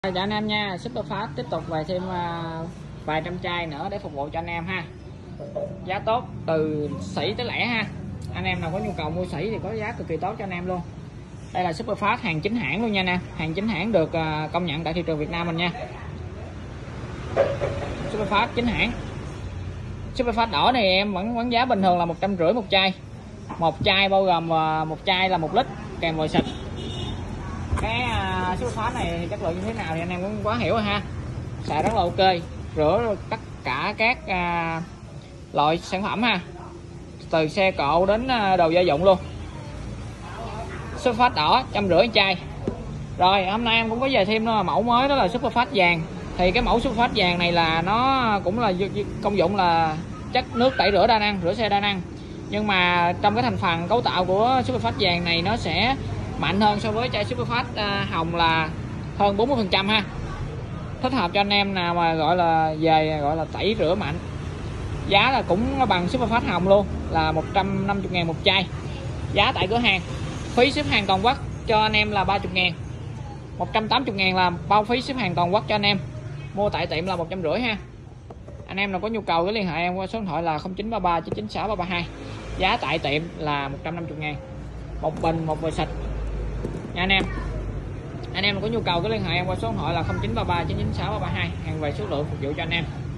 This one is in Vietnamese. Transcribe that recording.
Chào anh em nha, Superfast tiếp tục về thêm vài trăm chai nữa để phục vụ cho anh em ha. Giá tốt từ sỉ tới lẻ ha. Anh em nào có nhu cầu mua sỉ thì có giá cực kỳ tốt cho anh em luôn. Đây là Superfast hàng chính hãng luôn nha nè, hàng chính hãng được công nhận tại thị trường Việt Nam mình nha. Superfast chính hãng. Superfast đỏ này em vẫn giá bình thường là 150 một chai. Một chai bao gồm một chai là 1 lít kèm vòi xịt. Cái Superfast này thì chất lượng như thế nào thì anh em cũng quá hiểu rồi ha. Xài rất là ok, rửa tất cả các loại sản phẩm ha, từ xe cộ đến đồ gia dụng luôn. Superfast đỏ 150 chai. Rồi hôm nay em cũng có về thêm mẫu mới, đó là Superfast vàng. Thì cái mẫu Superfast vàng này là nó cũng là công dụng là chất nước tẩy rửa đa năng, rửa xe đa năng. Nhưng mà trong cái thành phần cấu tạo của Superfast vàng này nó sẽ mạnh hơn so với chai Superfast hồng là hơn 40% ha. Thích hợp cho anh em nào mà gọi là tẩy rửa mạnh. Giá là cũng bằng Superfast hồng luôn, là 150.000 một chai. Giá tại cửa hàng, phí ship hàng toàn quốc cho anh em là 30.000. 180.000 là bao phí ship hàng toàn quốc cho anh em. Mua tại tiệm là 150 ha. Anh em nào có nhu cầu cứ liên hệ em qua số điện thoại là 0933 996 332. Giá tại tiệm là 150.000. Một bình một vòi xịt nha anh em. Anh em có nhu cầu cứ liên hệ em qua số điện thoại là 0933 996 332. Hàng về số lượng phục vụ cho anh em.